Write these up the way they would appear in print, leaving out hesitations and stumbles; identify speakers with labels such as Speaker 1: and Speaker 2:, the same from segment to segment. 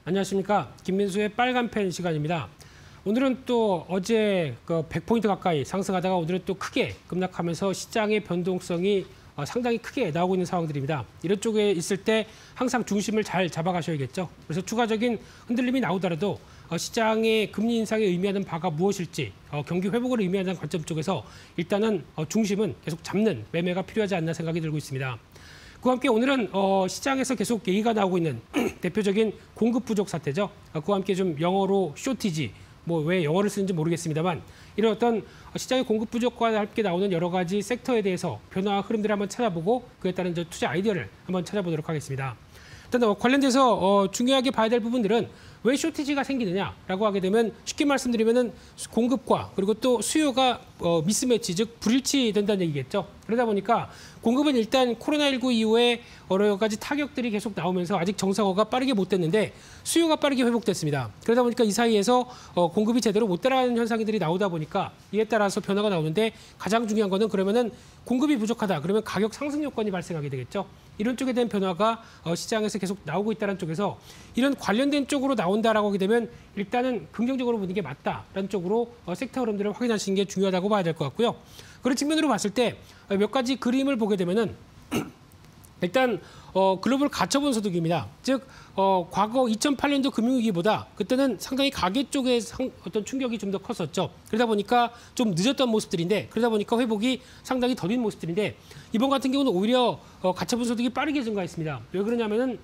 Speaker 1: 안녕하십니까. 김민수의 빨간 펜 시간입니다. 오늘은 또 어제 100포인트 가까이 상승하다가 오늘은 또 크게 급락하면서 시장의 변동성이 상당히 크게 나오고 있는 상황들입니다. 이런 쪽에 있을 때 항상 중심을 잘 잡아가셔야겠죠. 그래서 추가적인 흔들림이 나오더라도 시장의 금리 인상에 의미하는 바가 무엇일지, 경기 회복을 의미하는 관점 쪽에서 일단은 중심은 계속 잡는 매매가 필요하지 않나 생각이 들고 있습니다. 그와 함께 오늘은 시장에서 계속 얘기가 나오고 있는 대표적인 공급 부족 사태죠. 그와 함께 좀 영어로 쇼티지, 왜 영어를 쓰는지 모르겠습니다만 이런 어떤 시장의 공급 부족과 함께 나오는 여러 가지 섹터에 대해서 변화 흐름들을 한번 찾아보고 그에 따른 투자 아이디어를 한번 찾아보도록 하겠습니다. 일단 관련돼서 중요하게 봐야 될 부분들은 왜 쇼티지가 생기느냐라고 하게 되면 쉽게 말씀드리면은 공급과 그리고 또 수요가 미스매치, 즉 불일치된다는 얘기겠죠. 그러다 보니까 공급은 일단 코로나19 이후에 여러 가지 타격들이 계속 나오면서 아직 정상화가 빠르게 못 됐는데 수요가 빠르게 회복됐습니다. 그러다 보니까 이 사이에서 공급이 제대로 못 따라가는 현상들이 나오다 보니까 이에 따라서 변화가 나오는데 가장 중요한 거는 그러면은 공급이 부족하다. 그러면 가격 상승 요건이 발생하게 되겠죠. 이런 쪽에 대한 변화가 시장에서 계속 나오고 있다는 쪽에서 이런 관련된 쪽으로 나온다라고 하게 되면 일단은 긍정적으로 보는 게 맞다라는 쪽으로 섹터 흐름들을 확인하시는 게 중요하다고 봐야 될 것 같고요. 그런 측면으로 봤을 때 몇 가지 그림을 보게 되면은 일단 글로벌 가처분 소득입니다. 즉 과거 2008년도 금융위기보다 그때는 상당히 가계 쪽에 어떤 충격이 좀 더 컸었죠. 그러다 보니까 좀 늦었던 모습들인데 그러다 보니까 회복이 상당히 더딘 모습들인데 이번 같은 경우는 오히려 가처분 소득이 빠르게 증가했습니다. 왜 그러냐면은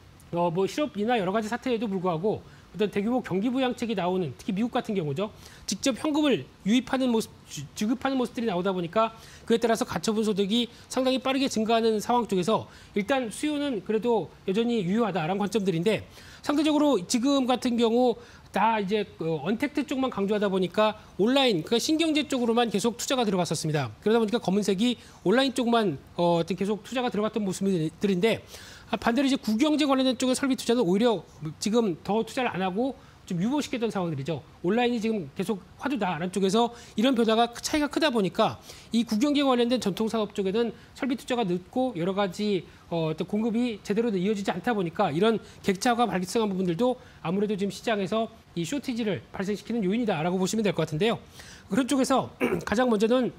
Speaker 1: 실업이나 여러 가지 사태에도 불구하고 어떤 대규모 경기 부양책이 나오는 특히 미국 같은 경우죠. 직접 현금을 유입하는 모습, 지급하는 모습들이 나오다 보니까 그에 따라서 가처분 소득이 상당히 빠르게 증가하는 상황 쪽에서 일단 수요는 그래도 여전히 유효하다라는 관점들인데 상대적으로 지금 같은 경우 다 이제 언택트 쪽만 강조하다 보니까 온라인, 그러니까 신경제 쪽으로만 계속 투자가 들어갔었습니다. 그러다 보니까 검은색이 온라인 쪽만 계속 투자가 들어갔던 모습들인데 반대로 이제 국영제 관련된 쪽의 설비 투자는 오히려 지금 더 투자를 안 하고 좀 유보시켰던 상황들이죠. 온라인이 지금 계속 화두다라는 쪽에서 이런 변화가 차이가 크다 보니까 이 국영제 관련된 전통산업 쪽에는 설비 투자가 늦고 여러 가지 어떤 공급이 제대로 이어지지 않다 보니까 이런 객차가 발생한 부분들도 아무래도 지금 시장에서 이 쇼티지를 발생시키는 요인이다라고 보시면 될 것 같은데요. 그런 쪽에서 가장 먼저는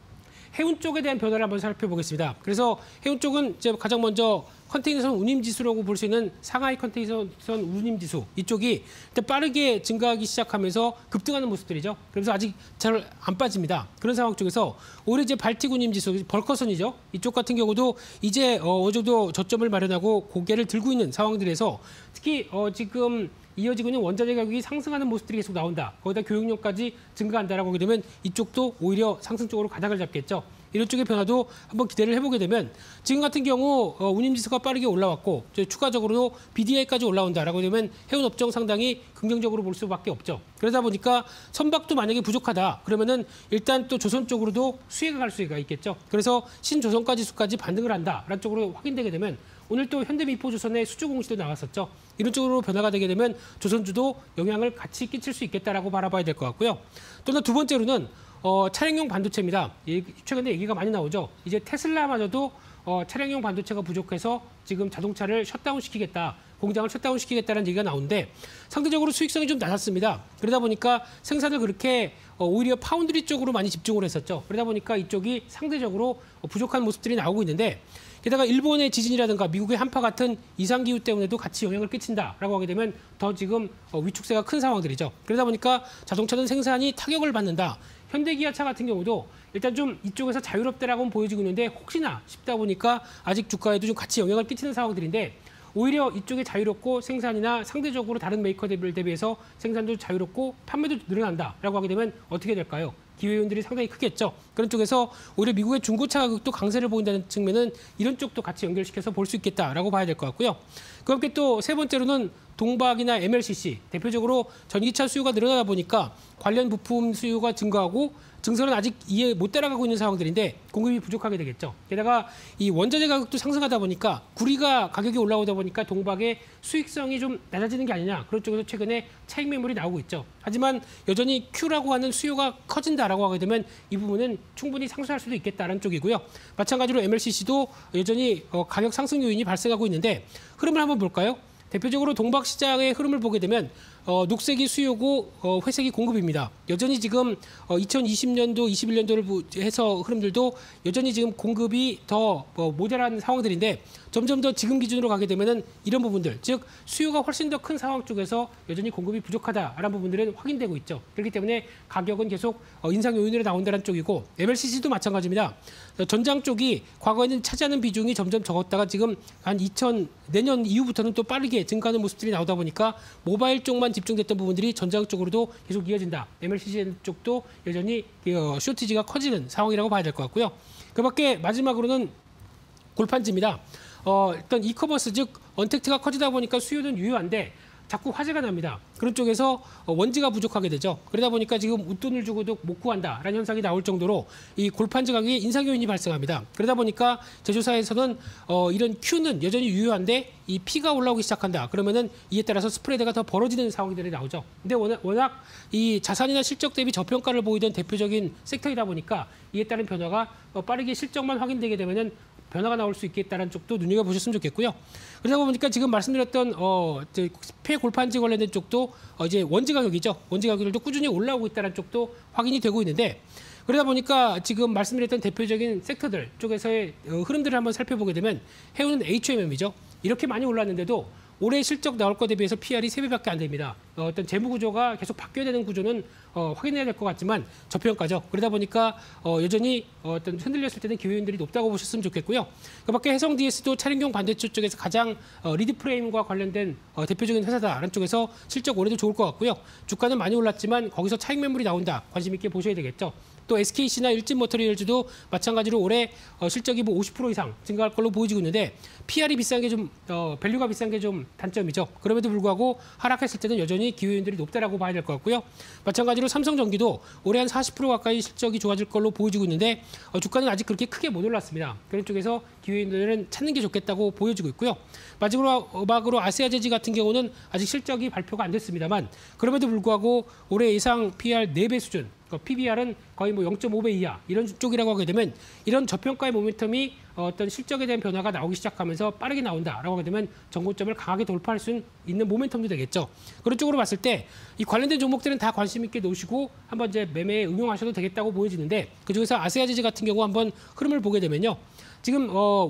Speaker 1: 해운 쪽에 대한 변화를 한번 살펴보겠습니다. 그래서 해운 쪽은 이제 가장 먼저 컨테이너선 운임지수라고 볼 수 있는 상하이 컨테이너선 운임지수 이쪽이 일단 빠르게 증가하기 시작하면서 급등하는 모습들이죠. 그래서 아직 잘 안 빠집니다. 그런 상황 쪽에서 오히려 이제 발틱 운임지수, 벌커선이죠. 이쪽 같은 경우도 이제 어느 정도 저점을 마련하고 고개를 들고 있는 상황들에서 특히 지금 이어지고 있는 원자재 가격이 상승하는 모습들이 계속 나온다. 거기다 교육료까지 증가한다라고 하게 되면 이쪽도 오히려 상승 쪽으로 가닥을 잡겠죠. 이런 쪽의 변화도 한번 기대를 해보게 되면 지금 같은 경우 운임지수가 빠르게 올라왔고 추가적으로 BDI까지 올라온다라고 되면 해운업종 상당히 긍정적으로 볼 수밖에 없죠. 그러다 보니까 선박도 만약에 부족하다 그러면은 일단 또 조선 쪽으로도 수혜가 갈 수가 있겠죠. 그래서 신조선가지수까지 반등을 한다라는 쪽으로 확인되게 되면 오늘 또 현대미포조선의 수주 공시도 나왔었죠. 이런 쪽으로 변화가 되게 되면 조선주도 영향을 같이 끼칠 수 있겠다라고 바라봐야 될 것 같고요. 또는 두 번째로는 차량용 반도체입니다. 최근에 얘기가 많이 나오죠. 이제 테슬라마저도 차량용 반도체가 부족해서 지금 자동차를 셧다운시키겠다. 공장을 셧다운시키겠다는 얘기가 나오는데 상대적으로 수익성이 좀 낮았습니다. 그러다 보니까 생산을 그렇게 오히려 파운드리 쪽으로 많이 집중을 했었죠. 그러다 보니까 이쪽이 상대적으로 부족한 모습들이 나오고 있는데 게다가 일본의 지진이라든가 미국의 한파 같은 이상기후 때문에도 같이 영향을 끼친다라고 하게 되면 더 지금 위축세가 큰 상황들이죠. 그러다 보니까 자동차는 생산이 타격을 받는다. 현대기아차 같은 경우도 일단 좀 이쪽에서 자유롭다라고는 보여지고 있는데 혹시나 싶다 보니까 아직 주가에도 좀 같이 영향을 끼치는 상황들인데 오히려 이쪽이 자유롭고 생산이나 상대적으로 다른 메이커들 대비해서 생산도 자유롭고 판매도 늘어난다라고 하게 되면 어떻게 될까요? 기회요인들이 상당히 크겠죠. 그런 쪽에서 오히려 미국의 중고차 가격도 강세를 보인다는 측면은 이런 쪽도 같이 연결시켜서 볼 수 있겠다라고 봐야 될 것 같고요. 그 함께 또 세 번째로는 동박이나 MLCC, 대표적으로 전기차 수요가 늘어나다 보니까 관련 부품 수요가 증가하고 증설은 아직 이해 못 따라가고 있는 상황들인데 공급이 부족하게 되겠죠. 게다가 이 원자재 가격도 상승하다 보니까 구리가 가격이 올라오다 보니까 동박의 수익성이 좀 낮아지는 게 아니냐. 그런 쪽에서 최근에 차익 매물이 나오고 있죠. 하지만 여전히 Q라고 하는 수요가 커진다라고 하게 되면 이 부분은 충분히 상쇄할 수도 있겠다는 쪽이고요. 마찬가지로 MLCC도 여전히 가격 상승 요인이 발생하고 있는데 흐름을 한번 볼까요? 대표적으로 동박시장의 흐름을 보게 되면 녹색이 수요고 회색이 공급입니다. 여전히 지금 2020년도, 21년도를 해서 흐름들도 여전히 지금 공급이 더 모자란 상황들인데 점점 더 지금 기준으로 가게 되면은 이런 부분들, 즉 수요가 훨씬 더 큰 상황 쪽에서 여전히 공급이 부족하다라는 부분들은 확인되고 있죠. 그렇기 때문에 가격은 계속 인상 요인으로 나온다는 쪽이고 MLCC도 마찬가지입니다. 전장 쪽이 과거에는 차지하는 비중이 점점 적었다가 지금 한 내년 이후부터는 또 빠르게 증가하는 모습들이 나오다 보니까 모바일 쪽만 집중됐던 부분들이 전장 쪽으로도 계속 이어진다. MLCC 쪽도 여전히 쇼티지가 커지는 상황이라고 봐야 될 것 같고요. 그밖에 마지막으로는 골판지입니다. 일단 이커머스 즉 언택트가 커지다 보니까 수요는 유효한데 자꾸 화제가 납니다. 그런 쪽에서 원지가 부족하게 되죠. 그러다 보니까 지금 웃돈을 주고도 못 구한다라는 현상이 나올 정도로 이 골판지 가격에 인상 요인이 발생합니다. 그러다 보니까 제조사에서는 이런 Q는 여전히 유효한데 이 P가 올라오기 시작한다. 그러면은 이에 따라서 스프레드가 더 벌어지는 상황들이 나오죠. 근데 워낙 이 자산이나 실적 대비 저평가를 보이던 대표적인 섹터이다 보니까 이에 따른 변화가 빠르게 실적만 확인되게 되면은 변화가 나올 수 있겠다는 쪽도 눈여겨보셨으면 좋겠고요. 그러다 보니까 지금 말씀드렸던 폐골판지 관련된 쪽도 이제 원지 가격이죠. 원지 가격들도 꾸준히 올라오고 있다는 쪽도 확인이 되고 있는데 그러다 보니까 지금 말씀드렸던 대표적인 섹터들 쪽에서의 흐름들을 한번 살펴보게 되면 해운은 HMM이죠. 이렇게 많이 올랐는데도 올해 실적 나올 것 대비해서 PR이 3배밖에 안 됩니다. 어떤 재무 구조가 계속 바뀌어야 되는 구조는 확인해야 될 것 같지만 저평가죠. 그러다 보니까 여전히 어떤 흔들렸을 때는 기회인들이 높다고 보셨으면 좋겠고요. 그밖에 해성 DS도 차량용 반대쪽 쪽에서 가장 리드 프레임과 관련된 대표적인 회사다라는 쪽에서 실적 올해도 좋을 것 같고요. 주가는 많이 올랐지만 거기서 차익 매물이 나온다. 관심 있게 보셔야 되겠죠. 또 SKC나 일진모터리얼즈도 마찬가지로 올해 실적이 50% 이상 증가할 걸로 보여지고 있는데 PR이 비싼 게 좀 밸류가 비싼 게 좀 단점이죠. 그럼에도 불구하고 하락했을 때는 여전히 기회인들이 높다라고 봐야 될 것 같고요. 마찬가지로 삼성전기도 올해 한 40% 가까이 실적이 좋아질 걸로 보여지고 있는데 주가는 아직 그렇게 크게 못 올랐습니다. 그런 쪽에서 기회인들은 찾는 게 좋겠다고 보여지고 있고요. 마지막으로 아시아제지 같은 경우는 아직 실적이 발표가 안 됐습니다만 그럼에도 불구하고 올해 예상 PR 4배 수준 PBR은 거의 0.5배 이하 이런 쪽이라고 하게 되면 이런 저평가의 모멘텀이 어떤 실적에 대한 변화가 나오기 시작하면서 빠르게 나온다라고 하게 되면 정고점을 강하게 돌파할 수 있는 모멘텀도 되겠죠. 그런 쪽으로 봤을 때 이 관련된 종목들은 다 관심 있게 놓으시고 한번 이제 매매에 응용하셔도 되겠다고 보여지는데 그중에서 아시아제지 같은 경우 한번 흐름을 보게 되면요. 지금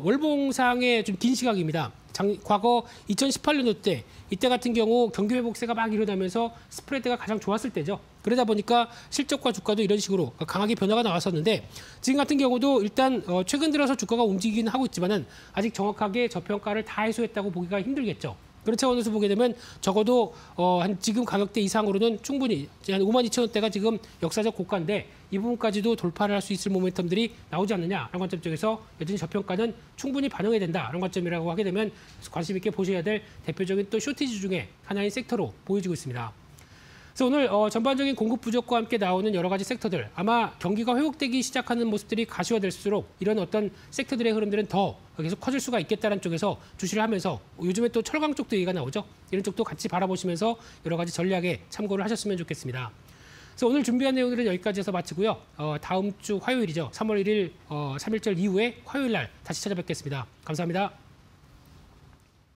Speaker 1: 월봉상의 좀 긴 시각입니다. 과거 2018년도 때 이때 같은 경우 경기 회복세가 막 일어나면서 스프레드가 가장 좋았을 때죠. 그러다 보니까 실적과 주가도 이런 식으로 강하게 변화가 나왔었는데 지금 같은 경우도 일단 최근 들어서 주가가 움직이긴 하고 있지만은 아직 정확하게 저평가를 다 해소했다고 보기가 힘들겠죠. 그런 차원에서 보게 되면 적어도 한 지금 가격대 이상으로는 충분히 한 52,000원대가 지금 역사적 고가인데 이 부분까지도 돌파를 할 수 있을 모멘텀들이 나오지 않느냐라는 관점 쪽에서 여전히 저평가는 충분히 반영해야 된다라는 관점이라고 하게 되면 관심 있게 보셔야 될 대표적인 또 쇼티지 중에 하나인 섹터로 보여지고 있습니다. 그래서 오늘 전반적인 공급 부족과 함께 나오는 여러 가지 섹터들 아마 경기가 회복되기 시작하는 모습들이 가시화될수록 이런 어떤 섹터들의 흐름들은 더 계속 커질 수가 있겠다는 쪽에서 주시를 하면서 요즘에 또 철강 쪽도 얘기가 나오죠. 이런 쪽도 같이 바라보시면서 여러 가지 전략에 참고를 하셨으면 좋겠습니다. 그래서 오늘 준비한 내용들은 여기까지 해서 마치고요. 다음 주 화요일이죠. 3월 1일 3.1절 이후에 화요일 날 다시 찾아뵙겠습니다. 감사합니다.